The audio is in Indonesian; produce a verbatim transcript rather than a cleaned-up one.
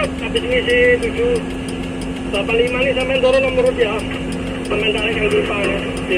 habis ngisi tujuh delapan lima nih sampai turun nomor dia. Sampai tarik yang di depan.